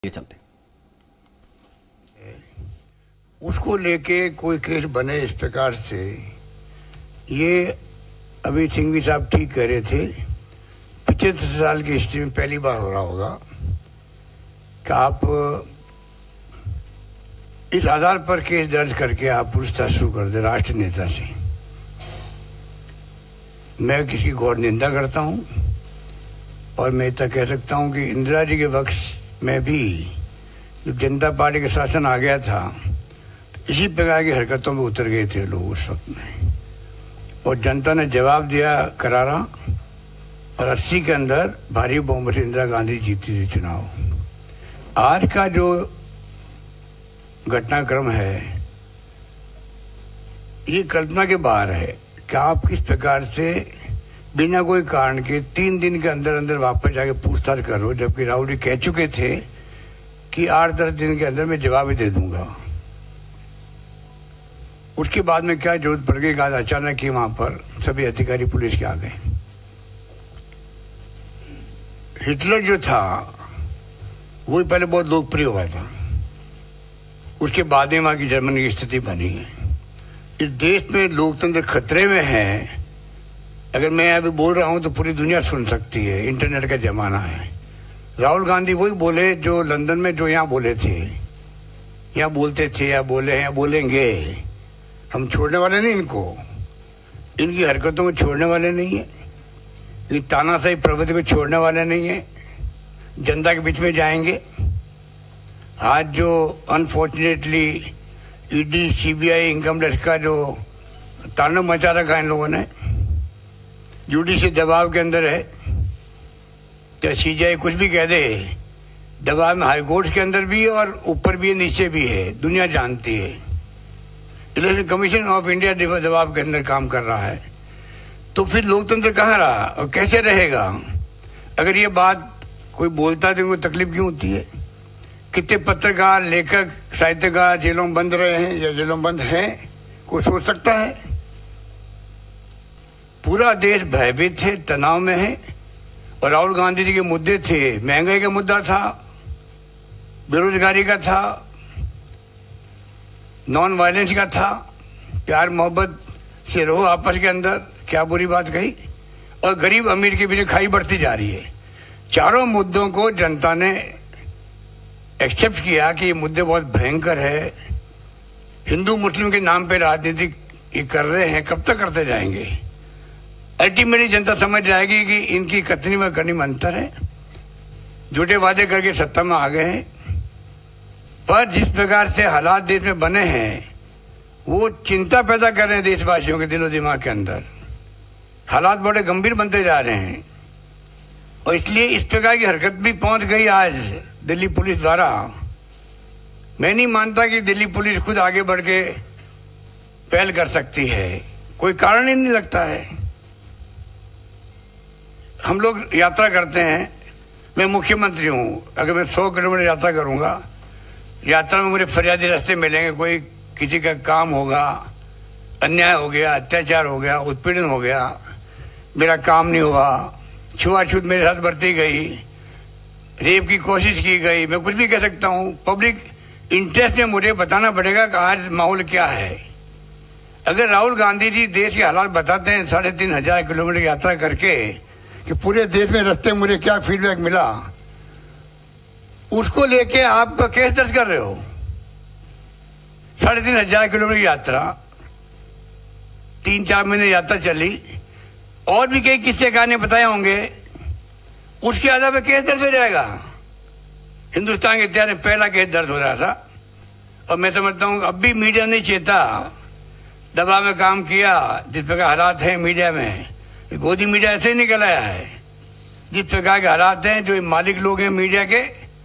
ये चलते उसको लेके कोई केस बने इस प्रकार से, ये अभी सिंघवी साहब ठीक कह रहे थे। 75 साल की हिस्ट्री में पहली बार हो रहा होगा कि आप इस आधार पर केस दर्ज करके आप पूछताछ शुरू कर दे राष्ट्र नेता से। मैं किसी घोर निंदा करता हूं और मैं इतना कह सकता हूं कि इंदिरा जी के वक्त में भी जब जनता पार्टी का शासन आ गया था तो इसी प्रकार की हरकतों में उतर गए थे लोग उस वक्त में, और जनता ने जवाब दिया करारा, और 80 के अंदर भारी बहुमत से इंदिरा गांधी जीती थी चुनाव। आज का जो घटनाक्रम है ये कल्पना के बाहर है कि आप किस प्रकार से बिना कोई कारण के 3 दिन के अंदर अंदर वापस जाके पूछताछ करो, जबकि राहुल जी कह चुके थे कि 8-10 दिन के अंदर मैं जवाब ही दे दूंगा। उसके बाद में क्या जरूरत पड़ गई, आज अचानक ही वहां पर सभी अधिकारी पुलिस के आ गए। हिटलर जो था वो पहले बहुत लोकप्रिय हुआ था, उसके बाद में वहां की जर्मनी की स्थिति बनी है। इस देश में लोकतंत्र खतरे में है। अगर मैं अभी बोल रहा हूं तो पूरी दुनिया सुन सकती है, इंटरनेट का जमाना है। राहुल गांधी वही बोले जो लंदन में जो यहाँ बोले थे, यहाँ बोलते थे या बोले हैं या बोलेंगे। हम छोड़ने वाले नहीं इनको, इनकी हरकतों को छोड़ने वाले नहीं है, इनकी तानाशाही प्रवृत्ति को छोड़ने वाले नहीं है। जनता के बीच में जाएंगे। आज जो unfortunately ED CBI income tax का जो तांडव मचा रखा है इन लोगों ने, जुडिशियल दबाव के अंदर है, तो सीबीआई कुछ भी कह दे, दबाव में हाई कोर्ट के अंदर भी और ऊपर भी नीचे भी है, दुनिया जानती है। इलेक्शन कमीशन ऑफ इंडिया दबाव के अंदर काम कर रहा है। तो फिर लोकतंत्र कहाँ रहा और कैसे रहेगा? अगर ये बात कोई बोलता है तो उनको तकलीफ क्यों होती है? कितने पत्रकार, लेखक, साहित्यकार जेलों में बंद रहे हैं या जेलों में बंद हैं, कोई सोच सकता है? पूरा देश भयभीत है, तनाव में है। और राहुल गांधी जी के मुद्दे थे, महंगाई का मुद्दा था, बेरोजगारी का था, नॉन वायलेंस का था, प्यार मोहब्बत से रहो आपस के अंदर, क्या बुरी बात कही। और गरीब अमीर के बीच खाई बढ़ती जा रही है। चारों मुद्दों को जनता ने एक्सेप्ट किया कि ये मुद्दे बहुत भयंकर है। हिंदू मुस्लिम के नाम पे राजनीति ये कर रहे हैं, कब तक करते जाएंगे? अल्टीमेटली जनता समझ जाएगी कि इनकी कथनी में करनी में अंतर है। झूठे वादे करके सत्ता में आ गए हैं, पर जिस प्रकार से हालात देश में बने हैं वो चिंता पैदा कर रहे हैं देशवासियों के दिलो दिमाग के अंदर। हालात बड़े गंभीर बनते जा रहे हैं और इसलिए इस प्रकार की हरकत भी पहुंच गई आज दिल्ली पुलिस द्वारा। मैं नहीं मानता कि दिल्ली पुलिस खुद आगे बढ़ के पहल कर सकती है, कोई कारण ही नहीं लगता है। हम लोग यात्रा करते हैं, मैं मुख्यमंत्री हूं, अगर मैं 100 किलोमीटर यात्रा करूंगा, यात्रा में मुझे फरियादी रास्ते मिलेंगे, कोई किसी का काम होगा, अन्याय हो गया, अत्याचार हो गया, उत्पीड़न हो गया, मेरा काम नहीं हुआ, छुआछूत मेरे साथ बरती गई, रेप की कोशिश की गई, मैं कुछ भी कह सकता हूं। पब्लिक इंटरेस्ट में मुझे बताना पड़ेगा कि आज माहौल क्या है। अगर राहुल गांधी जी देश के हालात बताते हैं 3500 किलोमीटर यात्रा करके कि पूरे देश में रास्ते मुझे क्या फीडबैक मिला, उसको लेके आप केस दर्ज कर रहे हो। 3500 किलोमीटर यात्रा, 3-4 महीने यात्रा चली, और भी कई किस्से कहानी बताए होंगे, उसके आधार पर केस दर्ज हो जाएगा। हिंदुस्तान के इतिहास में पहला केस दर्ज हो रहा था। और मैं समझता हूं अब भी मीडिया नहीं चेता, दबाव में काम किया। जिस प्रकार हालात हैं मीडिया में, गोदी मीडिया ऐसे ही निकल आया है। जिस प्रकार के हालात हैं, जो मालिक लोग हैं मीडिया के,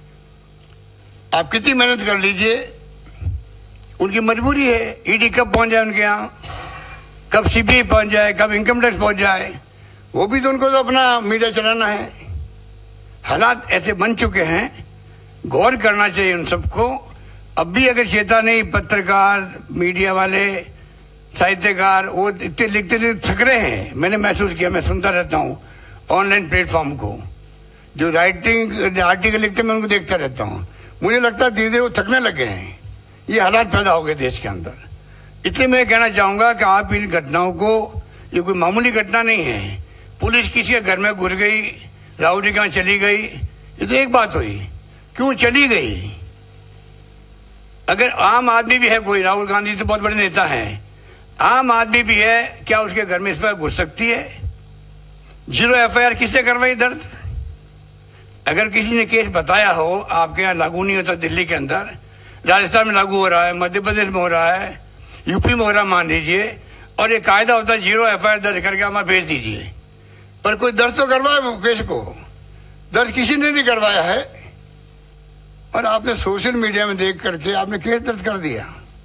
आप कितनी मेहनत कर लीजिए, उनकी मजबूरी है। ईडी कब पहुंच जाए उनके यहाँ, कब सीबीआई पहुंच जाए, कब इनकम टैक्स पहुंच जाए, वो भी तो उनको तो अपना मीडिया चलाना है। हालात ऐसे बन चुके हैं, गौर करना चाहिए उन सबको। अब भी अगर चेता नहीं, पत्रकार, मीडिया वाले, साहित्यकार, वो इतने लिखते थक रहे हैं। मैंने महसूस किया, मैं सुनता रहता हूँ ऑनलाइन प्लेटफॉर्म को, जो राइटिंग आर्टिकल लिखते मैं उनको देखता रहता हूँ। मुझे लगता है धीरे धीरे वो थकने लगे हैं। ये हालात पैदा हो गए देश के अंदर। इसलिए मैं कहना चाहूंगा कि आप इन घटनाओं को, ये कोई मामूली घटना नहीं है। पुलिस किसी के घर में घुस गई, राहुल जी कहाँ चली गई, ये तो एक बात हुई। क्यों चली गई? अगर आम आदमी भी है कोई, राहुल गांधी तो बहुत बड़े नेता हैं, आम आदमी भी है, क्या उसके घर में इस पर घुस सकती है? 0 FIR किसने करवाई दर्ज? अगर किसी ने केस बताया हो, आपके यहाँ लागू नहीं होता, दिल्ली के अंदर, राजस्थान में लागू हो रहा है, मध्य प्रदेश में हो रहा है, यूपी में हो रहा, मान लीजिए, और ये कायदा होता है 0 FIR दर्ज करके हमें भेज दीजिए। पर कोई दर्ज तो करवाए वो केस को, दर्ज किसी ने नहीं करवाया है। और आपने सोशल मीडिया में देख करके आपने केस दर्ज कर दिया।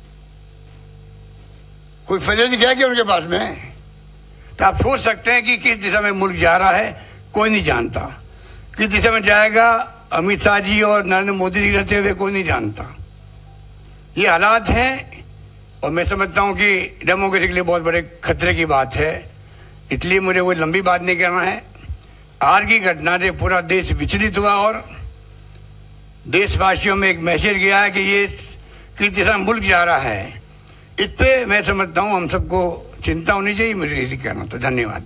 कोई फर्ज गया क्या उनके पास में? तो आप सोच सकते हैं कि किस दिशा में मुल्क जा रहा है, कोई नहीं जानता। किस दिशा में जाएगा अमित शाह जी और नरेंद्र मोदी जी रहते हुए कोई नहीं जानता। ये हालात हैं और मैं समझता हूं कि डेमोक्रेसी के लिए बहुत बड़े खतरे की बात है। इसलिए मुझे कोई लंबी बात नहीं कहना है। आज की घटना से पूरा देश विचलित हुआ और देशवासियों में एक मैसेज गया है कि ये किस दिशा में मुल्क जा रहा है। इस पे मैं समझता हूं हम सबको चिंता होनी चाहिए। मुझे यही कहना था। धन्यवाद।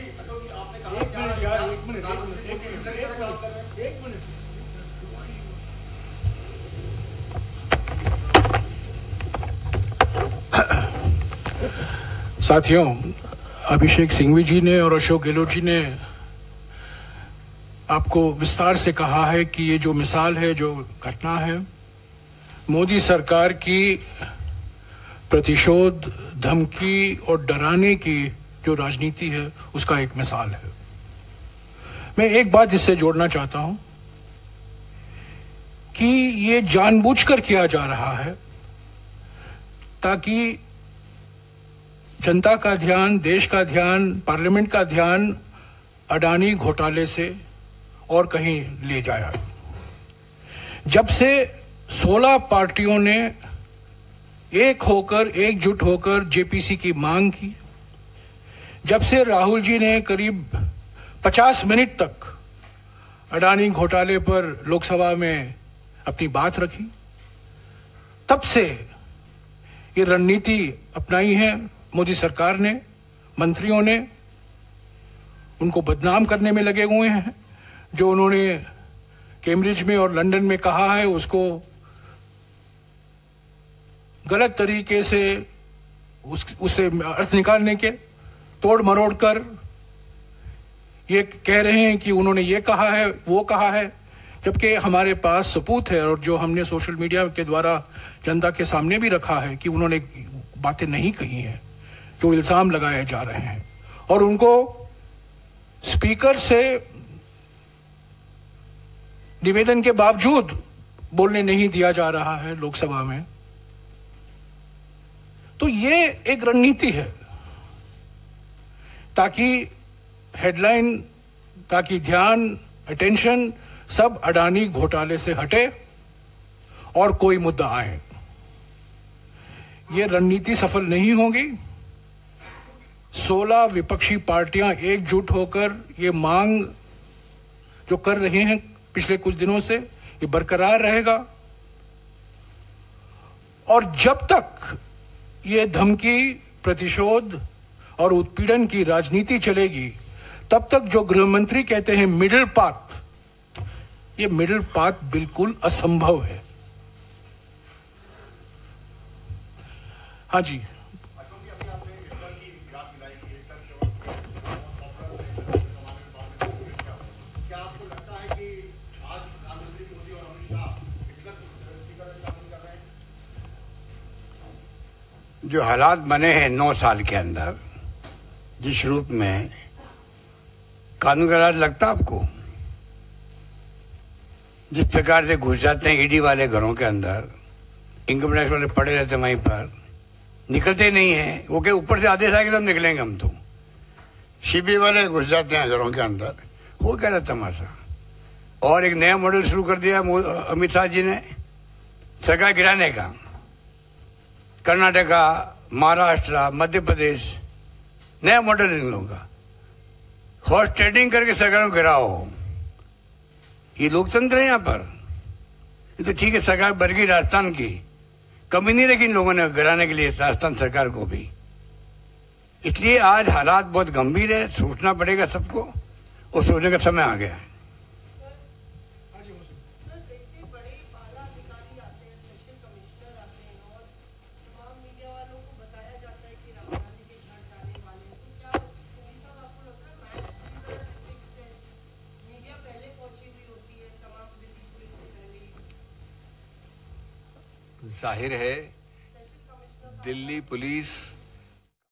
साथियों, अभिषेक सिंघवी जी ने और अशोक गहलोत जी ने आपको विस्तार से कहा है कि ये जो मिसाल है, जो घटना है, मोदी सरकार की प्रतिशोध, धमकी और डराने की जो राजनीति है, उसका एक मिसाल है। मैं एक बात इससे जोड़ना चाहता हूं कि ये जानबूझकर किया जा रहा है ताकि जनता का ध्यान, देश का ध्यान, पार्लियामेंट का ध्यान अडानी घोटाले से और कहीं ले जाया। जब से 16 पार्टियों ने एक होकर, एकजुट होकर जेपीसी की मांग की, जब से राहुल जी ने करीब 50 मिनट तक अडानी घोटाले पर लोकसभा में अपनी बात रखी, तब से ये रणनीति अपनाई है मोदी सरकार ने। मंत्रियों ने उनको बदनाम करने में लगे हुए हैं। जो उन्होंने कैम्ब्रिज में और लंदन में कहा है, उसको गलत तरीके से उससे अर्थ निकालने के तोड़ मरोड़ कर ये कह रहे हैं कि उन्होंने ये कहा है, वो कहा है, जबकि हमारे पास सबूत है और जो हमने सोशल मीडिया के द्वारा जनता के सामने भी रखा है कि उन्होंने बातें नहीं कही हैं, जो इल्जाम लगाए जा रहे हैं। और उनको स्पीकर से निवेदन के बावजूद बोलने नहीं दिया जा रहा है लोकसभा में। तो ये एक रणनीति है ताकि हेडलाइन, ताकि ध्यान, अटेंशन सब अडानी घोटाले से हटे और कोई मुद्दा आए। ये रणनीति सफल नहीं होगी। 16 विपक्षी पार्टियां एकजुट होकर ये मांग जो कर रहे हैं पिछले कुछ दिनों से, ये बरकरार रहेगा। और जब तक ये धमकी, प्रतिशोध और उत्पीड़न की राजनीति चलेगी, तब तक जो गृह मंत्री कहते हैं मिडिल पाथ, ये मिडिल पाथ बिल्कुल असंभव है। हाँ जी, जो हालात बने हैं 9 साल के अंदर, जिस रूप में कानून का राज लगता आपको, जिस प्रकार से घुस जाते हैं ईडी वाले घरों के अंदर, इनकम टैक्स वाले पड़े रहते हैं वहीं पर, निकलते नहीं है। वो क्या ऊपर से आदेश आएगा तब निकलेंगे हम तो। सीबीआई वाले घुस जाते हैं घरों के अंदर, वो क्या रहता तमाशा। और एक नया मॉडल शुरू कर दिया अमित शाह जी ने सरकार गिराने का। कर्नाटका, महाराष्ट्र, मध्य प्रदेश, नया मॉडल इन लोगों का। हॉर्स ट्रेडिंग करके सरकार को गिराओ, ये लोकतंत्र है यहाँ पर। ये तो ठीक है, सरकार बढ़ गई राजस्थान की, कमी नहीं रखी इन लोगों ने गिराने के लिए राजस्थान सरकार को भी। इसलिए आज हालात बहुत गंभीर है, सोचना पड़ेगा सबको, और सोचने का समय आ गया है। जाहिर है दिल्ली पुलिस